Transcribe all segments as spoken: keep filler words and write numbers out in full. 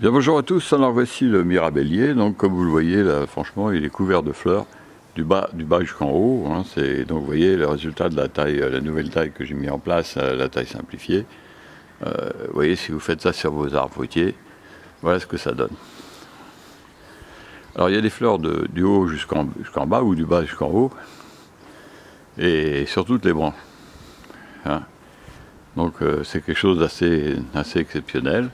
Bien, bonjour à tous, alors voici le mirabellier. Donc comme vous le voyez là, franchement il est couvert de fleurs du bas, du bas jusqu'en haut, hein. Donc vous voyez le résultat de la taille, la nouvelle taille que j'ai mis en place, la taille simplifiée. Euh, vous voyez, si vous faites ça sur vos arbres fruitiers, voilà ce que ça donne. Alors il y a des fleurs de, du haut jusqu'en jusqu'en bas ou du bas jusqu'en haut, et sur toutes les branches, hein. Donc euh, c'est quelque chose d'assez assez exceptionnel.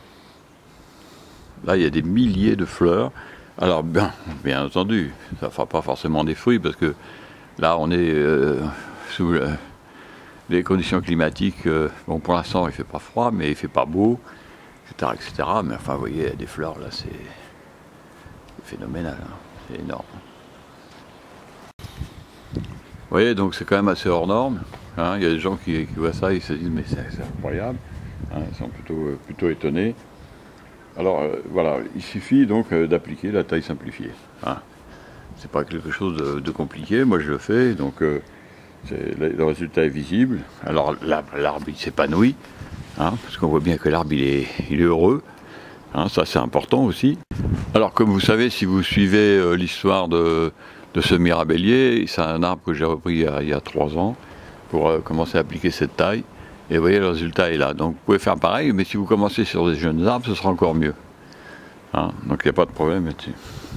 Là, il y a des milliers de fleurs. Alors, bien, bien entendu, ça ne fera pas forcément des fruits, parce que là, on est euh, sous euh, les conditions climatiques. Euh, bon, pour l'instant, il ne fait pas froid, mais il ne fait pas beau, et cetera, et cetera. Mais enfin, vous voyez, il y a des fleurs, là, c'est phénoménal, hein, c'est énorme. Vous voyez, donc c'est quand même assez hors norme, hein. Il y a des gens qui, qui voient ça, ils se disent, mais c'est incroyable, hein, ils sont plutôt, euh, plutôt étonnés. Alors euh, voilà, il suffit donc euh, d'appliquer la taille simplifiée, hein. C'est pas quelque chose de, de compliqué, moi je le fais, donc euh, le, le résultat est visible. Alors l'arbre il s'épanouit, hein, parce qu'on voit bien que l'arbre il est, il est heureux, hein, ça c'est important aussi. Alors comme vous savez, si vous suivez euh, l'histoire de, de ce mirabellier, c'est un arbre que j'ai repris il y, a, il y a trois ans pour euh, commencer à appliquer cette taille. Et vous voyez, le résultat est là. Donc vous pouvez faire pareil, mais si vous commencez sur des jeunes arbres, ce sera encore mieux, hein. Donc il n'y a pas de problème là-dessus.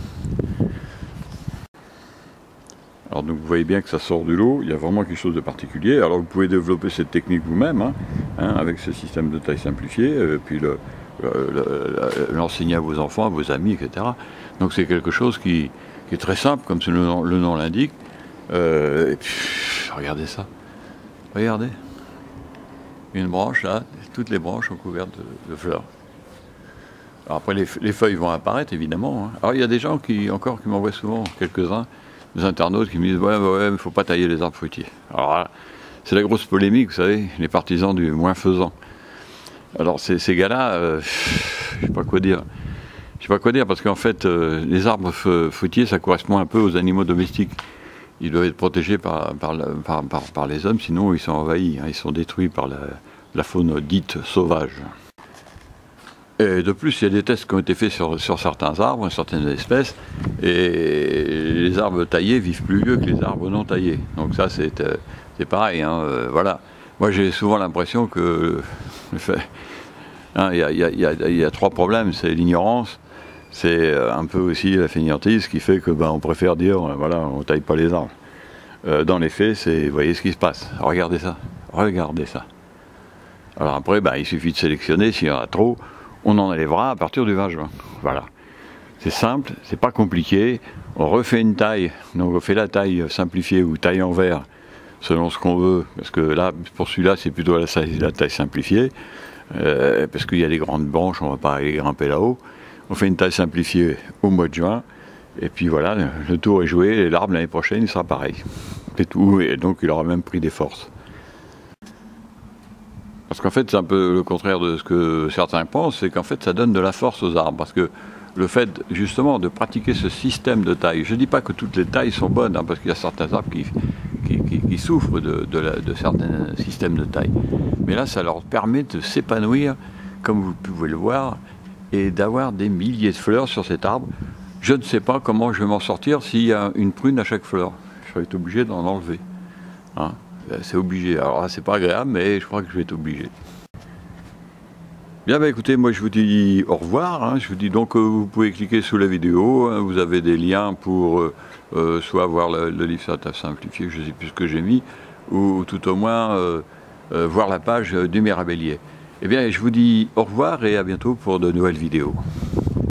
Alors donc vous voyez bien que ça sort du lot, il y a vraiment quelque chose de particulier. Alors vous pouvez développer cette technique vous-même, hein, hein, avec ce système de taille simplifiée, et puis l'enseigner le, le, à vos enfants, à vos amis, et cetera. Donc c'est quelque chose qui, qui est très simple, comme le nom, le nom l'indique. Euh, et puis, regardez ça, regardez. Une branche là, toutes les branches sont couvertes de, de fleurs. Alors après les, les feuilles vont apparaître évidemment, hein. Alors il y a des gens qui encore qui m'envoient souvent, quelques-uns, des internautes qui me disent ouais ouais mais il ne faut pas tailler les arbres fruitiers. Alors là, c'est la grosse polémique, vous savez, les partisans du moins faisant. Alors ces, ces gars-là, euh, je sais pas quoi dire. Je sais pas quoi dire parce qu'en fait euh, les arbres fruitiers ça correspond un peu aux animaux domestiques. Ils doivent être protégés par, par, par, par, par les hommes, sinon ils sont envahis, hein, ils sont détruits par la, la faune dite sauvage. Et de plus, il y a des tests qui ont été faits sur, sur certains arbres, certaines espèces, et les arbres taillés vivent plus vieux que les arbres non taillés. Donc ça, c'est euh, pareil, hein, euh, voilà. Moi, j'ai souvent l'impression que hein, y, a, y, a, y, a, y a trois problèmes, c'est l'ignorance, c'est un peu aussi la fainéantise qui fait que ben, on préfère dire voilà, on taille pas les arbres. Euh, dans les faits, c'est vous voyez ce qui se passe. Regardez ça, regardez ça. Alors après, ben, il suffit de sélectionner, s'il y en a trop, on en enlèvera à partir du vingt juin. Voilà. C'est simple, c'est pas compliqué. On refait une taille, donc on fait la taille simplifiée ou taille en vert, selon ce qu'on veut, parce que là, pour celui-là, c'est plutôt la, la taille simplifiée, euh, parce qu'il y a des grandes branches, on ne va pas aller grimper là-haut. On fait une taille simplifiée au mois de juin, et puis voilà, le tour est joué, et l'arbre l'année prochaine, il sera pareil. C'est tout, et donc il aura même pris des forces. Parce qu'en fait, c'est un peu le contraire de ce que certains pensent, c'est qu'en fait, ça donne de la force aux arbres, parce que le fait, justement, de pratiquer ce système de taille, je ne dis pas que toutes les tailles sont bonnes, hein, parce qu'il y a certains arbres qui, qui, qui, qui souffrent de, de, la, de certains systèmes de taille. Mais là, ça leur permet de s'épanouir, comme vous pouvez le voir, et d'avoir des milliers de fleurs sur cet arbre. Je ne sais pas comment je vais m'en sortir s'il y a une prune à chaque fleur. Je vais être obligé d'en enlever, hein. C'est obligé. Alors là, c'est pas agréable, mais je crois que je vais être obligé. Bien, bah écoutez, moi je vous dis au revoir, hein. Je vous dis donc que vous pouvez cliquer sous la vidéo, hein. Vous avez des liens pour euh, euh, soit voir le, le livre sur la taille simplifiée, je ne sais plus ce que j'ai mis, ou, ou tout au moins euh, euh, voir la page du mirabellier. Eh bien, je vous dis au revoir et à bientôt pour de nouvelles vidéos.